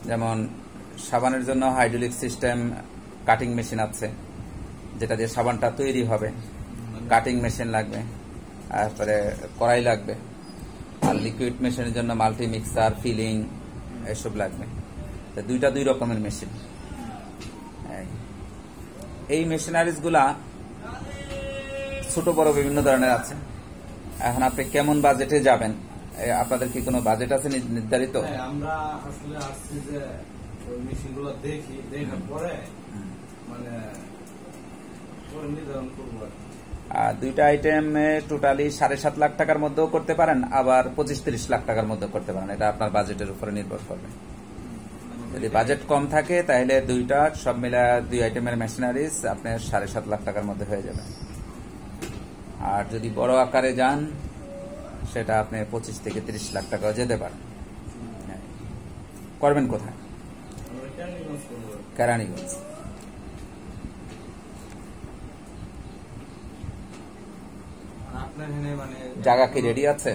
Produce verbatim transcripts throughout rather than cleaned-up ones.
যেমন সাবানের জন্য হাইড্রোলিক সিস্টেম কাটিং মেশিন আছে, যেটা দিয়ে সাবানটা তৈরি হবে। কাটিং মেশিন লাগবে, তারপরে কড়াই লাগবে, আর লিকুইড মেশিনের জন্য মাল্টি মিক্সার, ফিলিং এসব লাগবে। তো দুইটা দুই রকমের মেশিন। এই মেশিনারিজ গুলা ছোট বড় বিভিন্ন ধরনের আছে। এখন আপনি কেমন বাজেটে যাবেন, আপনাদের কি কোনো বাজেট আছে নির্ধারিত? আমরা আসলে আসছি যে ওই মেশিনগুলো দেখি, দেখার পরে মানে পরে নির্ধারণ করবো। আর দুইটা আইটেমে টোটালি সাড়ে সাত লাখ টাকার মধ্যেও করতে পারেন, আবার পঁচিশ তিরিশ লাখ টাকার মধ্যে করতে পারেন। এটা আপনার বাজেটের উপরে নির্ভর করবে। যদি বাজেট কম থাকে তাহলে দুইটা সব মিলা দুই আইটেমের মেশিনারিজ আপনার সাড়ে সাত লাখ টাকার মধ্যে হয়ে যাবে। আর যদি বড় আকারে যান সেটা আপনি পঁচিশ থেকে তিরিশ লাখ টাকাও যেতে পারেন। করবেন কোথায়? কেরানীগঞ্জ। জায়গা কি রেডি আছে?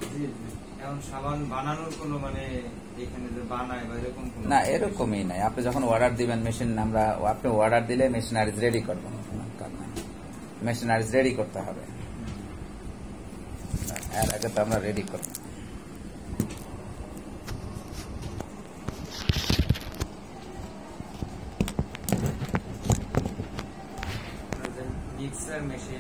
না, এরকমই নাই। আপনি যখন অর্ডার দিবেন মেশিন, আমরা আপনি অর্ডার দিলে মেশিনারিজ রেডি করবেন। মেশিনারিজ রেডি করতে হবে, এর আগে তো আমরা রেডি করব। মিক্সার মেশিন,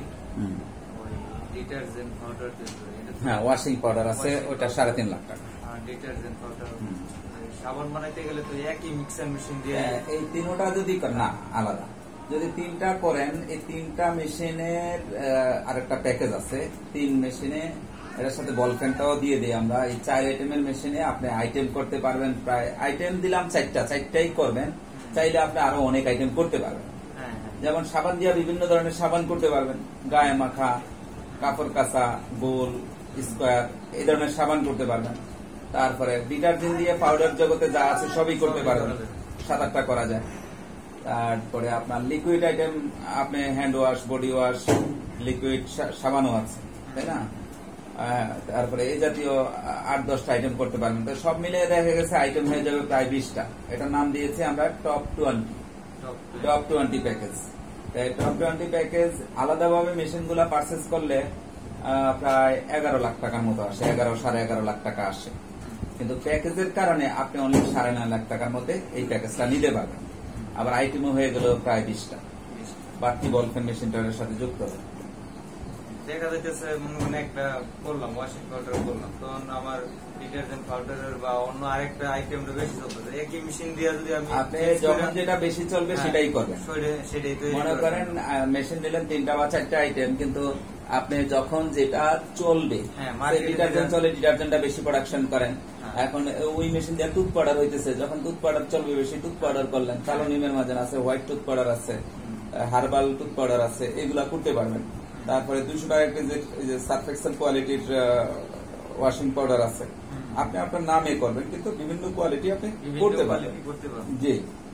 ডিটারজেন্ট পাউডার, হ্যাঁ ওয়াশিং পাউডার আছে, ওটা সাড়ে তিন লাখ টাকা। ডিটারজেন্ট পাউডার, সাবান বানাইতে গেলে তো একই মিক্সার মেশিন দিয়ে। এই তিনটা যদি না আলাদা, যদি তিনটা করেন, এই তিনটা মেশিনের আরেকটা প্যাকেজ আছে। তিন মেশিনে এর সাথে বল ফ্যানটাও দিয়ে দিই আমরা। এই চার আইটেমের মেশিনে আপনি আইটেম করতে পারবেন। প্রায় আইটেম দিলাম চারটা, চারটাই করবেন। চাইলে আপনি আরো অনেক আইটেম করতে পারবেন। যেমন সাবান দিয়ে বিভিন্ন ধরনের সাবান করতে পারবেন, গায়ে মাখা, কাপড় কাচা, গোল, স্কোয়ার, এই ধরনের সাবান করতে পারবেন। তারপরে ডিটারজেন্ট দিয়ে পাউডার জগতে যা আছে সবই করতে পারবেন, সাত আটটা করা যায়। তারপরে আপনার লিকুইড আইটেম, আপনি hand wash, body wash, liquid সাবানও আছে, তাই না? তারপরে এই জাতীয় আট দশটা আইটেম করতে পারবেন। তো সব মিলে দেখা গেছে আইটেম হয়ে যাবে প্রায় বিশটা। এটার নাম দিয়েছি আমরা top twenty top twenty package. Top twenty package আলাদাভাবে মেশিন গুলা পারচেস করলে প্রায় এগারো লাখ টাকার মতো আসে, এগারো সাড়ে এগারো লাখ টাকা আসে। কিন্তু প্যাকেজের কারণে আপনি অনলি সাড়ে নয় লাখ টাকার মধ্যে এই প্যাকেজটা নিতে পারবেন। আবার আইটেমও হয়ে গেল প্রায় বিশটা, বাড়তি বল ফ্যান মেশিনটার সাথে যুক্ত হবে। দেখা যাইতেছে মনে একটা করলাম, ওয়াশিং পাউডার করলাম, তখন আমার ডিটারজেন্ট পাউডারের বা অন্য আরেকটা আইটেম বেশি চলতেছে। একই মেশিন দিয়ে যদি আমি আপনি যখন যেটা বেশি চলবে সেটাই করবেন। সেটাই মনে করেন মেশিন নিলেন তিনটা বা চারটা আইটেম, কিন্তু আপনি যখন যেটা চলবে, ডিটারজেন্ট চলে, ডিটারজেন্টটা বেশি প্রোডাকশন করেন। এখন ওই মেশিন দিয়ে টুথ পাউডার হইতেছে, যখন টুথ পাউডার চলবে বেশি, টুথ পাউডার করলেন। কালো নিমের মাঝে আছে, হোয়াইট টুথ পাউডার আছে, হার্বাল টুথ পাউডার আছে, এগুলা করতে পারবেন। তারপরে দুইশো টাকা কেজি সার্ফ এক্সেল কোয়ালিটির ওয়াশিং পাউডার আছে, আপনি আপনার নামে করবেন, কিন্তু বিভিন্ন কোয়ালিটি আপনি করতে পারবেন। জি।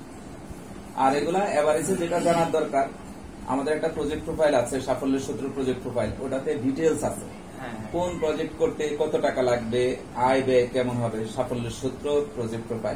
আর এগুলা এভারেজে যেটা জানার দরকার, আমাদের একটা প্রজেক্ট প্রোফাইল আছে, সাফল্যের সূত্র প্রজেক্ট প্রোফাইল। ওটাতে ডিটেলস আছে, কোন প্রজেক্ট করতে কত টাকা লাগবে, আয় ব্যয় কেমন হবে, সাফল্যের সূত্র প্রজেক্ট প্রোফাইল।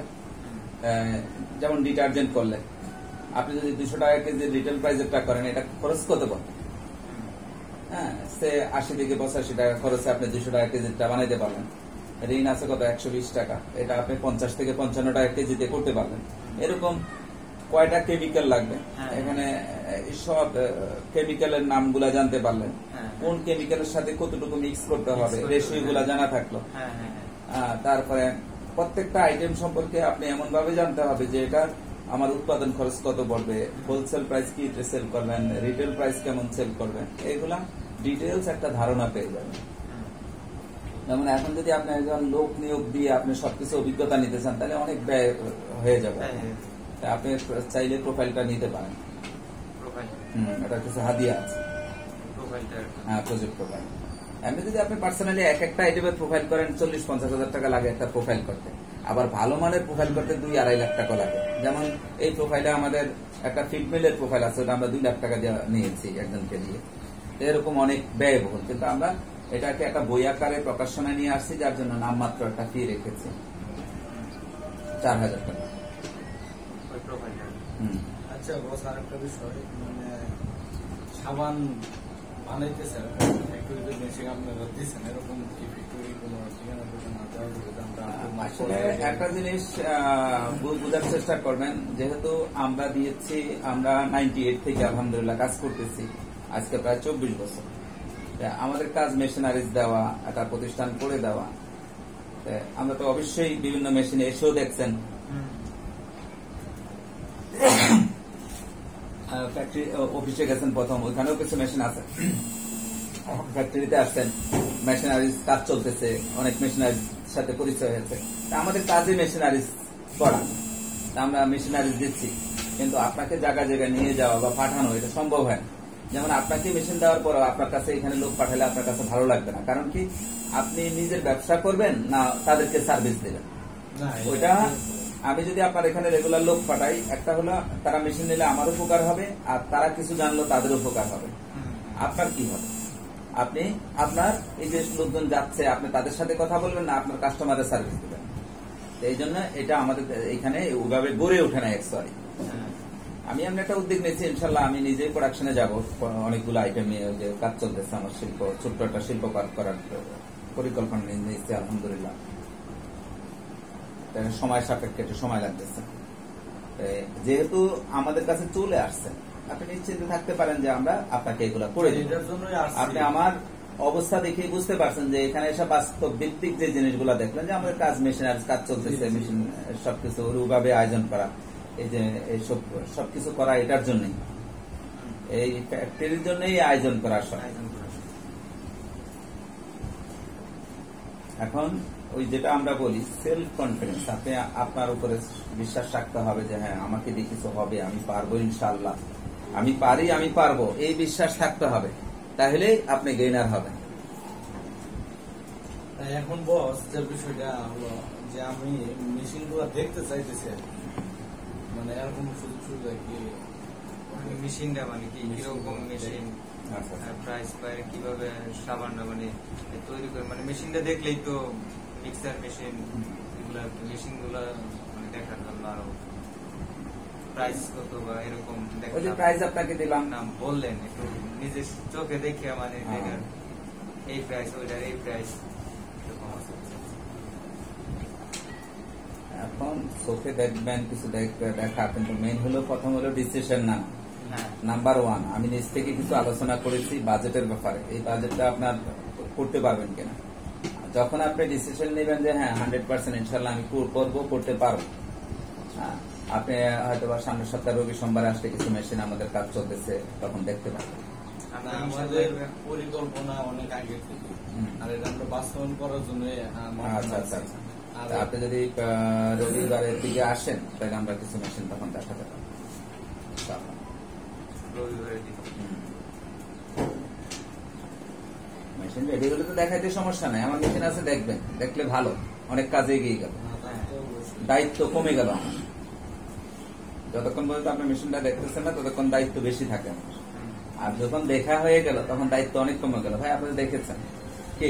যেমন ডিটারজেন্ট করলে আপনি যদি দুইশো টাকা কেজি রিটেল প্রাইজেরটা করেন, এটা খরচ কত পড়বে? হ্যাঁ, সে আশি থেকে পঁচাশি টাকা খরচে আপনি দুইশো টাকা কেজিটা বানাইতে পারবেন। ঋণ আছে কত? একশো বিশ টাকা। এটা আপনি পঞ্চাশ থেকে পঞ্চান্ন টাকা কেজিতে করতে পারবেন। এরকম কয়টা কেমিক্যাল লাগবে, এখানে সব কেমিক্যালের নামগুলা জানতে পারলেন, কোন কেমিক্যালের সাথে কতটুকু মিক্স করতে হবে, রেশিও গুলা জানা থাকলো। তারপরে প্রত্যেকটা আইটেম সম্পর্কে আপনি এমন ভাবে জানতে হবে যে এটা আমার উৎপাদন খরচ কত পড়বে, হোলসেল প্রাইস কি সেল করবেন, রিটেল প্রাইস কেমন সেল করবেন, এইগুলা ডিটেলস একটা ধারণা পেয়ে যাবেন। যেমন এখন যদি আপনি একজন লোক নিয়োগ দিয়ে আপনি সবকিছু অভিজ্ঞতা নিতে চান, তাহলে অনেক ব্যয় হয়ে যাবে। আপনি চাইলে প্রোফাইলটা নিতে পারেন। এটা কিছু হাদিয়া আছে, হ্যাঁ প্রজেক্ট প্রোফাইল। এমনি যদি আপনি পার্সোনালি এক একটা আইটেমের প্রোফাইল করেন, চল্লিশ পঞ্চাশ হাজার টাকা লাগে একটা প্রোফাইল করতে। আবার ভালো মানের প্রোফাইল করতে দুই আড়াই লাখ টাকা লাগে। যেমন এই প্রোফাইলে আমাদের একটা ফিটমেলের প্রোফাইল আছে, ওটা আমরা দুই লাখ টাকা দিয়ে নিয়েছি একজনকে দিয়ে। এরকম অনেক ব্যয়বহুল, কিন্তু আমরা এটাকে একটা বই আকারে প্রকাশনায় নিয়ে আসছি, যার জন্য নামমাত্র একটা ফি রেখেছি চার হাজার টাকা। প্রোফাইলটা। আচ্ছা বস, আরেকটা বিষয়, মানে সাবান বানাইতেছে ফ্যাক্টরিতে মেশিন আপনারা দিচ্ছেন, এরকম কি ফ্যাক্টরি কোনো ঠিকানা ঠিকানা দেওয়া যাবে? আসলে একটা জিনিস বোঝার চেষ্টা করবেন, যেহেতু আমরা দিয়েছি, আমরা নাইনটি এইট থেকে আলহামদুলিল্লাহ কাজ করতেছি, আজকে প্রায় চব্বিশ বছর। আমাদের কাজ মেশিনারিজ দেওয়া, একটা প্রতিষ্ঠান করে দেওয়া। আমরা তো অবশ্যই বিভিন্ন মেশিনে এসেও দেখছেন, ফ্যাক্টরি অফিসে গেছেন প্রথম, ওইখানেও কিছু মেশিন আছে, ফ্যাক্টরিতে আসছেন, মেশিনারিজ কাজ চলতেছে, অনেক মেশিনারিজ সাথে পরিচয় হয়েছে। আমাদের কাজে মেশিনারিজ করা, আমরা মেশিনারিজ দিচ্ছি, কিন্তু আপনাকে জায়গা জায়গায় নিয়ে যাওয়া বা পাঠানো এটা সম্ভব হয় না। যেমন আপনাকে মেশিন দেওয়ার পর আপনার কাছে এখানে লোক পাঠালে আপনার কাছে ভালো লাগবে না, কারণ কি আপনি নিজের ব্যবসা করবেন না তাদেরকে সার্ভিস দেবেন। ওইটা আমি যদি আপনার এখানে রেগুলার লোক পাঠাই, একটা হলো তারা মেশিন নিলে আমার উপকার হবে, আর তারা কিছু জানলো তাদের উপকার হবে। আপনার কি হবে? আপনি আপনার এই যে লোকজন যাচ্ছে, আপনি তাদের সাথে কথা বলবেন না আপনার কাস্টমারের সার্ভিস দেবেন। এই জন্য এটা আমাদের এখানে ওইভাবে গড়ে ওঠে না। সরি, আমি এমন একটা উদ্যোগ নিয়েছি, ইনশাল্লাহ আমি নিজেই প্রোডাকশনে যাব, অনেকগুলো আইটেম নিয়ে যে কাজ চলতেছে আমার শিল্প, ছোট্ট একটা শিল্প করার পরিকল্পনা নিয়েছি আলহামদুলিল্লাহ। সময় সাপেক্ষে একটু সময় লাগতেছে, যেহেতু আমাদের কাছে চলে আসছে, আপনি নিশ্চিন্ত থাকতে পারেন যে আমরা আপনাকে এগুলো করে দিই। আপনি আমার অবস্থা দেখে বুঝতে পারছেন যে এখানে এসব বাস্তব ভিত্তিক যে জিনিসগুলো দেখলেন, যে আমাদের কাজ মেশিনারি কাজ চলতেছে, মেশিন সবকিছু ওইভাবে আয়োজন করা, এই যে এইসব সবকিছু করা এটার জন্যই, এই ফ্যাক্টরির জন্যই আয়োজন করা সব। এখন ওই যেটা আমরা বলি সেলফ কনফিডেন্স, আপনি আপনার উপরে বিশ্বাস রাখতে হবে যে হ্যাঁ আমাকে দিয়ে কিছু হবে, আমি পারবো ইনশাআল্লাহ, আমি পারি, আমি পারবো, এই বিশ্বাস থাকতে হবে, তাহলে আপনি গেইনার হবেন। এখন বস যে বিষয়টা হলো যে আমি মেশিন গুলো দেখতে চাইতেছি, মানে এরকম সুযোগ সুবিধা কি মেশিনটা, মানে কি কিরকম মেশিন, প্রাইস পায়, কিভাবে সাবানটা মানে তৈরি করে, মানে মেশিনটা দেখলেই তো মিক্সার মেশিন এগুলা মেশিন গুলা মানে দেখার জন্য আরো প্রাইস কত বা এরকম প্রাইস আপনাকে দিলাম নাম বললেন, একটু নিজের চোখে দেখে মানে এই প্রাইস ওইটার এই প্রাইস এখন চোখে দেখবেন কিছু দেখা, কিন্তু মেইন হলো প্রথম হলো ডিসিশন না, নাম্বার ওয়ান আমি নিজ থেকে কিছু আলোচনা করেছি বাজেটের ব্যাপারে, এই বাজেটটা আপনার করতে পারবেন কিনা। যখন আপনি ডিসিশন নেবেন যে হ্যাঁ হান্ড্রেড পার্সেন্ট ইনশাল্লাহ আমি করবো, করতে পারবো, হ্যাঁ আপনি হয়তো বা সামনের সপ্তাহে রবি সোমবার আসলে কিছু মেশিন আমাদের কাজ চলতেছে, তখন দেখতে পারবেন। আমাদের পরিকল্পনা অনেক আগে থেকে, আর এটা আমরা বাস্তবায়ন করার জন্য। আচ্ছা আচ্ছা, আপনি যদি রবিবারের দিকে আসেন তাহলে আমরা কিছু মেশিন তখন দেখাতে পারবো। মেশিন রেডি হলে তো দেখাইতে সমস্যা নাই, আমার মেশিন আছে, দেখবেন, দেখলে ভালো, অনেক কাজে এগিয়ে গেল, দায়িত্ব কমে গেল আমার। যতক্ষণ পর্যন্ত আপনার মেশিনটা দেখতেছেন না ততক্ষণ দায়িত্ব বেশি থাকে আমার, আর যখন দেখা হয়ে গেল তখন দায়িত্ব অনেক কমে গেল। ভাই আপনি দেখেছেন কি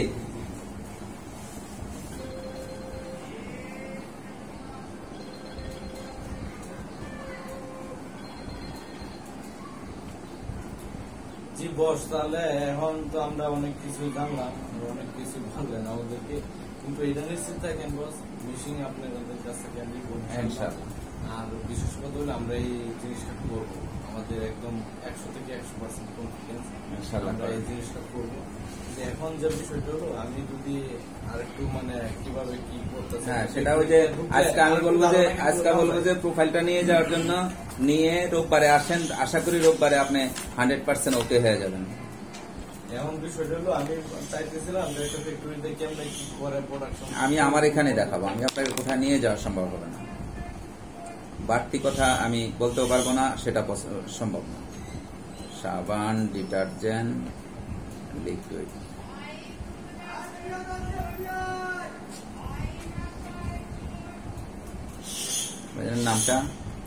জি বস, তাহলে এখন তো আমরা অনেক কিছু জানলাম, অনেক কিছু ভাবলেন আমাদেরকে, কিন্তু এটা নিশ্চিত থাকেন বস, মেশিন আপনাদের কাছ থেকে আমি আর বিশেষ কথা হলে আমরা এই জিনিসটা করবো, আমাদের একদম একশো থেকে একশো পার্সেন্ট কনফিডেন্স আমরা এই জিনিসটা করবো। এখন যে বিষয়টা হলো, আমি যদি আরেকটু মানে কিভাবে কি করতে চাই সেটা ওই যে আজকে আমি বলবো যে আজকে বলবো যে প্রোফাইলটা নিয়ে যাওয়ার জন্য নিয়ে রোববারে আসেন, আশা করি রোববারে আপনি হান্ড্রেড পার্সেন্ট ওকে হয়ে যাবেন। এখন বিষয়টা হলো আমি চাইতেছিলাম যে একটা ফ্যাক্টরিতে কেমনে কি করে প্রোডাকশন, আমি আমার এখানে দেখাবো, আমি আপনাকে কোথায় নিয়ে যাওয়া সম্ভব হবে না, বাড়তি কথা আমি বলতেও পারবো না, সেটা সম্ভব না। সাবান, ডিটারজেন্ট, লিকুইড, নামটা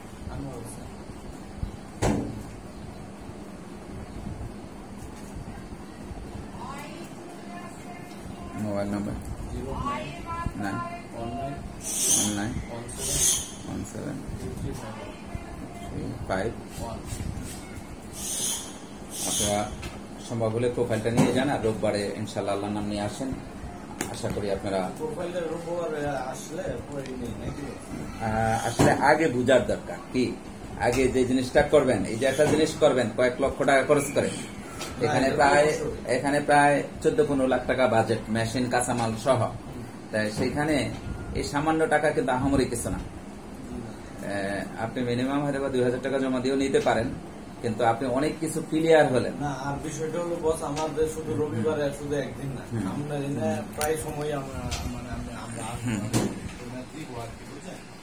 mobile number zero nine one nine one nine one seven one seven two three five five আপনারা সম্ভব হলে প্রোফাইলটা নিয়ে যান, আর রোববারে ইনশাল্লাহ আল্লাহর নাম নিয়ে আসেন। আশা করি আপনারা আসলে আগে বুঝার দরকার কি, আগে যে জিনিসটা করবেন, এই যে একটা জিনিস করবেন কয়েক লক্ষ টাকা খরচ করে, এখানে প্রায় এখানে প্রায় চোদ্দ পনেরো লাখ টাকা বাজেট, মেশিন কাঁচামাল সহ। তাই সেখানে এই সামান্য টাকা কিন্তু আহামরি কিছু না। আপনি মিনিমাম হয়তো বা দুই হাজার টাকা জমা দিয়েও নিতে পারেন, কিন্তু আপনি অনেক কিছু ক্লিয়ার হলেন না। আর বিষয়টা হলো বস, আমাদের শুধু রবিবারে শুধু একদিন না, আমরা প্রায় সময় আমরা মানে আমরা